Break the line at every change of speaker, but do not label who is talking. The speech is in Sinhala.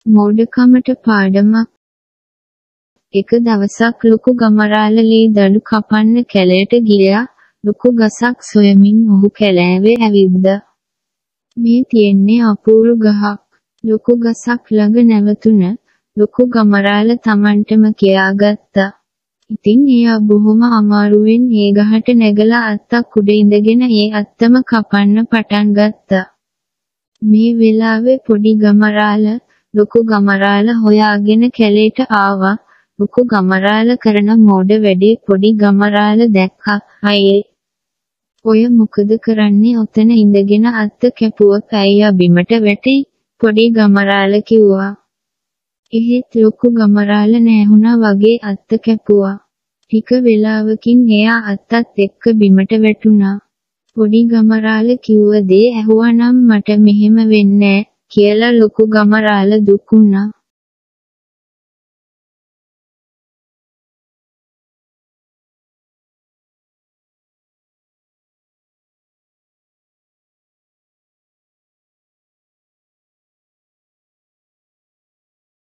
මෝඩකමට පාඩමක්. එක දවසක් ලොකු ගමරාල ලී දඩු කපන්න කැලයට ගියා. ලොකු ගසක් සොයමින් ඔහු කැලෑවේ ඇවිද්දා. මේ තියෙන්නේ අපූරු ගහක්. ලොකු ගසක් ළඟ නැවතුන ලොකු ගමරාල Tamanටම කියාගත්තා. ඉතින් එයා බොහොම අමාරුවෙන් ඒ ගහට නැගලා අත්තක් උඩ ඉඳගෙන ඒ අත්තම කපන්න පටන් ගත්තා. මේ වෙලාවේ පොඩි ගමරාල ලොකු ගමරාල හොයාගෙන කැලේට ආවා. ලොකු ගමරාල කරන මෝඩ වැඩේ පොඩි ගමරාල දැක්කා. අයියේ ඔය මොකද කරන්නේ ඔතන ඉඳගෙන අත්ත කැපුවොත් අයියා බිමට වැටෙයි පොඩි ගමරාල කිව්වා. එහෙත් ලොකු ගමරාල නැහුණා වගේ අත්ත කැපුවා. ටික වෙලාවකින් එයා අත්තත් එක්ක බිමට වැටුණා. පොඩි ගමරාල කිව්ව දේ ඇහුවා නම් මට මෙහෙම වෙන්නේ කියලා ලොකු ගමරාල දුක් වුණා.